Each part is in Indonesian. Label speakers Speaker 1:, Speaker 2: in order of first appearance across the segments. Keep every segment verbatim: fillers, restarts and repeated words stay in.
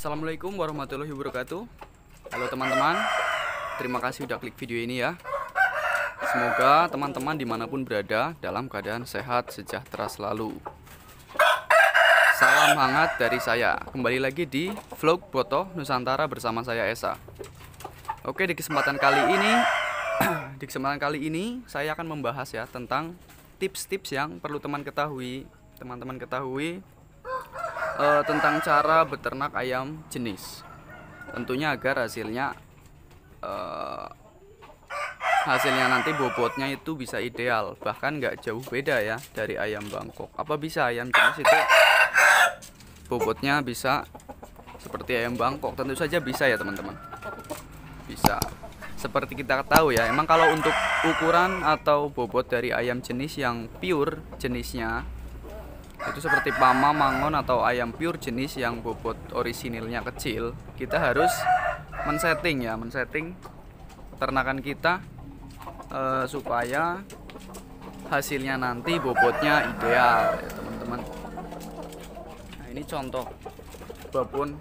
Speaker 1: Assalamualaikum warahmatullahi wabarakatuh. Halo teman-teman, terima kasih udah klik video ini ya. Semoga teman-teman dimanapun berada dalam keadaan sehat sejahtera selalu. Salam hangat dari saya. Kembali lagi di vlog Botoh Nusantara bersama saya Esa. Oke, di kesempatan kali ini di kesempatan kali ini saya akan membahas ya tentang tips-tips yang perlu teman ketahui, teman-teman ketahui Uh, tentang cara beternak ayam jenis. Tentunya agar hasilnya uh, hasilnya nanti bobotnya itu bisa ideal, bahkan nggak jauh beda ya dari ayam Bangkok. Apa bisa ayam jenis itu bobotnya bisa seperti ayam Bangkok? Tentu saja bisa ya teman-teman, bisa. Seperti kita tahu ya, emang kalau untuk ukuran atau bobot dari ayam jenis yang pure jenisnya itu seperti Pama, Mangon atau ayam pure jenis yang bobot orisinilnya kecil, kita harus men-setting ya, men-setting ternakan kita eh, supaya hasilnya nanti bobotnya ideal ya teman-teman. Nah, ini contoh babon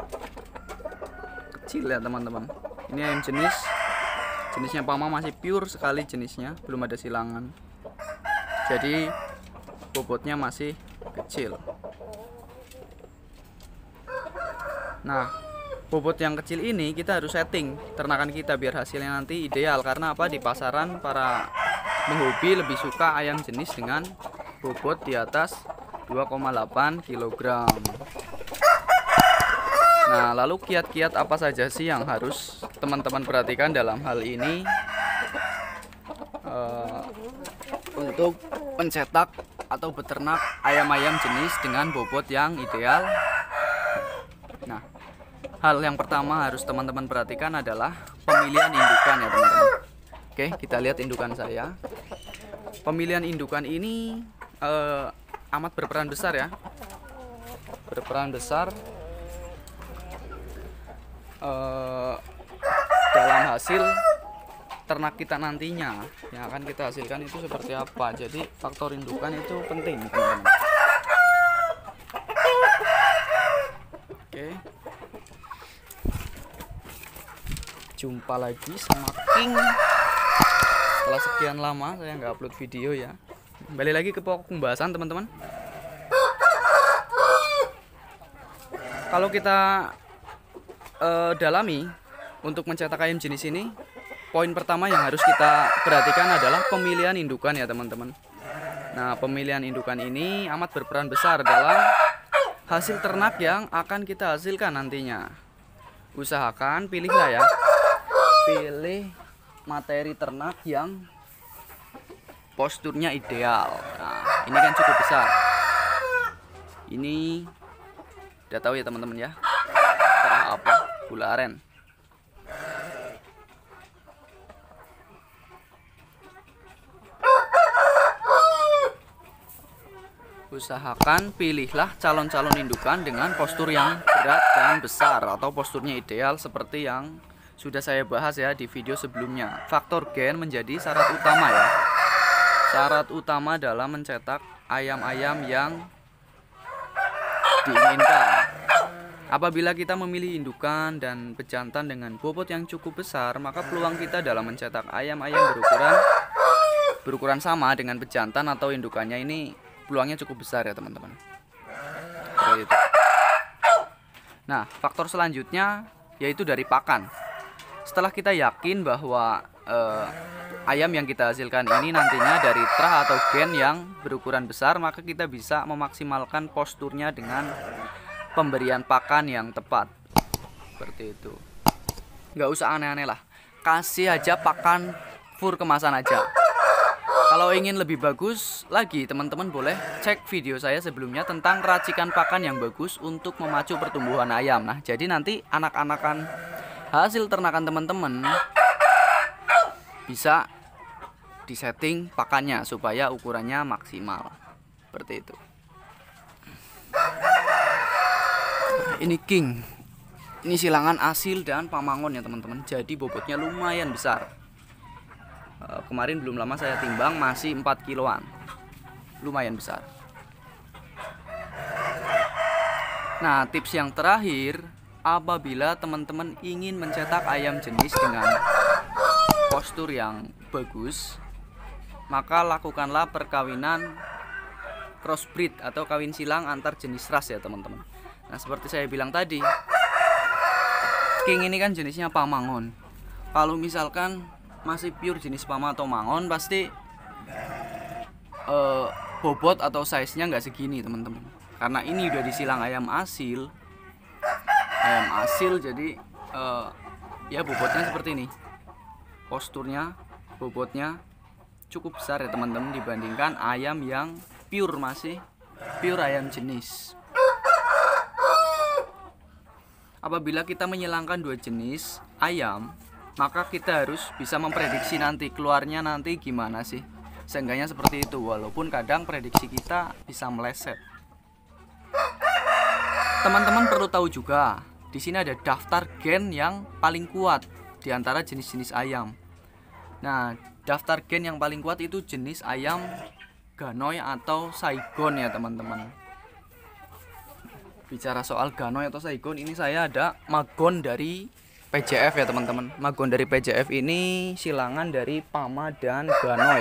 Speaker 1: kecil ya teman-teman. Ini ayam jenis jenisnya Pama, masih pure sekali jenisnya, belum ada silangan. Jadi bobotnya masih kecil. Nah, bobot yang kecil ini kita harus setting ternakan kita biar hasilnya nanti ideal. Karena apa? Di pasaran para penghobi lebih suka ayam jenis dengan bobot di atas dua koma delapan kilogram. Nah, lalu kiat-kiat apa saja sih yang harus teman-teman perhatikan dalam hal ini uh, untuk mencetak atau beternak ayam-ayam jenis dengan bobot yang ideal? Nah, hal yang pertama harus teman-teman perhatikan adalah pemilihan indukan ya teman-teman. Oke, kita lihat indukan saya. Pemilihan indukan ini eh, amat berperan besar ya, berperan besar eh, dalam hasil ternak kita nantinya yang akan kita hasilkan itu seperti apa. Jadi faktor indukan itu penting teman-teman. Oke, jumpa lagi sama King setelah sekian lama saya nggak upload video ya. Kembali lagi ke pokok pembahasan teman-teman. Kalau kita uh, dalami untuk mencetak ayam jenis ini, poin pertama yang harus kita perhatikan adalah pemilihan indukan ya teman-teman. Nah, pemilihan indukan ini amat berperan besar dalam hasil ternak yang akan kita hasilkan nantinya. Usahakan pilihlah ya, pilih materi ternak yang posturnya ideal. Nah, ini kan cukup besar. Ini udah tahu ya teman-teman ya, terah apa? Gula aren. Usahakan pilihlah calon-calon indukan dengan postur yang berat dan besar atau posturnya ideal seperti yang sudah saya bahas ya di video sebelumnya. Faktor gen menjadi syarat utama ya. Syarat utama dalam mencetak ayam-ayam yang diinginkan. Apabila kita memilih indukan dan pejantan dengan bobot yang cukup besar, maka peluang kita dalam mencetak ayam-ayam berukuran berukuran sama dengan pejantan atau indukannya ini peluangnya cukup besar ya teman-teman. Seperti itu. Nah, faktor selanjutnya yaitu dari pakan. Setelah kita yakin bahwa eh, ayam yang kita hasilkan ini nantinya dari terah atau gen yang berukuran besar, maka kita bisa memaksimalkan posturnya dengan pemberian pakan yang tepat. Seperti itu. Nggak usah aneh-aneh lah, kasih aja pakan full kemasan aja. Kalau ingin lebih bagus lagi, teman-teman boleh cek video saya sebelumnya tentang racikan pakan yang bagus untuk memacu pertumbuhan ayam. Nah, jadi nanti anak-anakan hasil ternakan teman-teman bisa disetting pakannya supaya ukurannya maksimal. Seperti itu. Ini King. Ini silangan asil dan pamangon ya teman-teman. Jadi bobotnya lumayan besar. Kemarin belum lama saya timbang masih empat kiloan, lumayan besar. Nah, tips yang terakhir apabila teman-teman ingin mencetak ayam jenis dengan postur yang bagus, maka lakukanlah perkawinan crossbreed atau kawin silang antar jenis ras ya teman-teman. Nah, seperti saya bilang tadi, king ini kan jenisnya pamangon. Kalau misalkan masih pure jenis pama atau mangon, pasti uh, bobot atau size-nya nggak segini teman-teman. Karena ini udah disilang ayam asil, ayam asil jadi uh, ya bobotnya seperti ini. Posturnya, bobotnya cukup besar ya teman-teman dibandingkan ayam yang pure, masih pure ayam jenis. Apabila kita menyilangkan dua jenis ayam, maka kita harus bisa memprediksi nanti keluarnya nanti gimana sih. Seenggaknya seperti itu, walaupun kadang prediksi kita bisa meleset. Teman-teman perlu tahu juga, di sini ada daftar gen yang paling kuat di antara jenis-jenis ayam. Nah, daftar gen yang paling kuat itu jenis ayam Ganoy atau Saigon ya teman-teman. Bicara soal Ganoy atau Saigon, ini saya ada magon dari P J F ya teman-teman. Magon dari P J F ini silangan dari Pama dan Ganoy.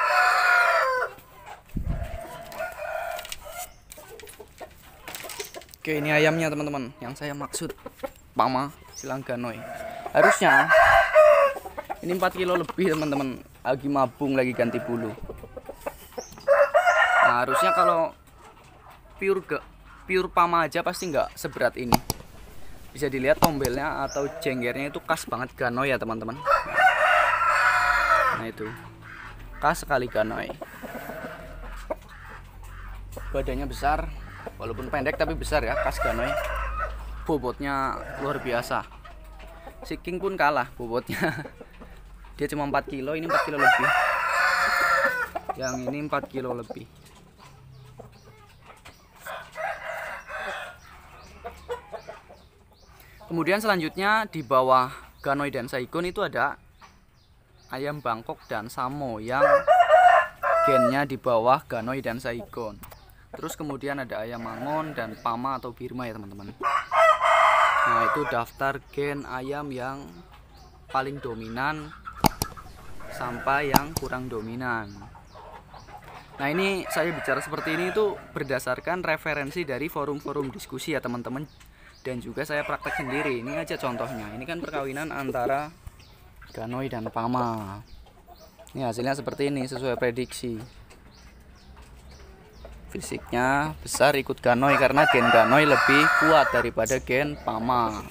Speaker 1: Oke, ini ayamnya teman-teman. Yang saya maksud Pama silang Ganoy. Harusnya ini empat kilo lebih teman-teman. Lagi mabung, lagi ganti bulu. Nah, harusnya kalau pure ke pure Pama aja pasti nggak seberat ini. Bisa dilihat tombelnya atau jenggernya itu khas banget Ganoy ya teman-teman. Nah itu khas sekali Ganoy. Badannya besar, walaupun pendek tapi besar ya, khas Ganoy. Bobotnya luar biasa. Si King pun kalah bobotnya. Dia cuma empat kilo, ini empat kilo lebih. Yang ini empat kilo lebih. Kemudian selanjutnya di bawah Ganoy dan Saigon itu ada ayam Bangkok dan Samo yang gennya di bawah Ganoy dan Saigon. Terus kemudian ada ayam Mangon dan Pama atau Birma ya teman-teman. Nah, itu daftar gen ayam yang paling dominan sampai yang kurang dominan. Nah, ini saya bicara seperti ini itu berdasarkan referensi dari forum-forum diskusi ya teman-teman. Dan juga saya praktek sendiri. Ini aja contohnya. Ini kan perkawinan antara Ganoy dan Pama. Ini hasilnya seperti ini sesuai prediksi. Fisiknya besar ikut Ganoy karena gen Ganoy lebih kuat daripada gen Pama.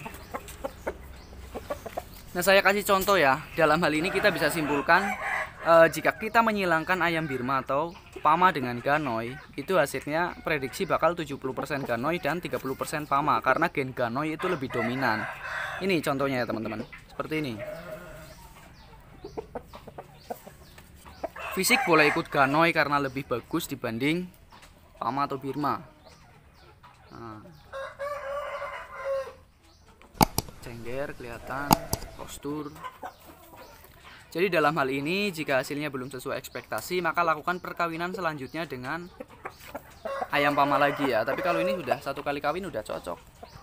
Speaker 1: Nah, saya kasih contoh ya. Dalam hal ini kita bisa simpulkan eh, jika kita menyilangkan ayam Birma atau Pama dengan Ganoy, itu hasilnya prediksi bakal tujuh puluh persen Ganoy dan tiga puluh persen Pama karena gen Ganoy itu lebih dominan. Ini contohnya ya teman-teman. Seperti ini. Fisik boleh ikut Ganoy karena lebih bagus dibanding Pama atau Birma. Nah. Cengger kelihatan, postur. Jadi dalam hal ini jika hasilnya belum sesuai ekspektasi, maka lakukan perkawinan selanjutnya dengan ayam Pama lagi ya. Tapi kalau ini sudah satu kali kawin udah cocok.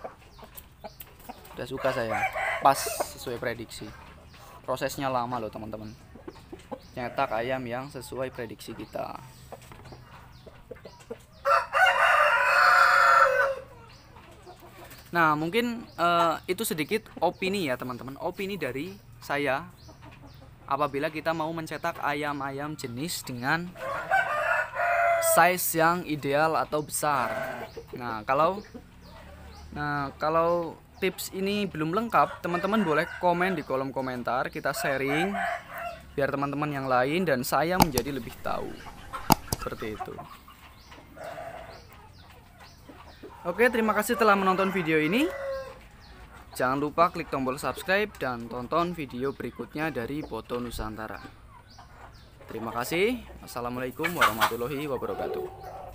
Speaker 1: Udah suka saya. Pas sesuai prediksi. Prosesnya lama loh teman-teman. Nyetak ayam yang sesuai prediksi kita. Nah, mungkin uh, itu sedikit opini ya teman-teman. Opini dari saya apabila kita mau mencetak ayam-ayam jenis dengan size yang ideal atau besar. Nah, kalau nah kalau tips ini belum lengkap, teman-teman boleh komen di kolom komentar, kita sharing biar teman-teman yang lain dan saya menjadi lebih tahu. Seperti itu. Oke, terima kasih telah menonton video ini. Jangan lupa klik tombol subscribe dan tonton video berikutnya dari Boto Nusantara. Terima kasih. Wassalamualaikum warahmatullahi wabarakatuh.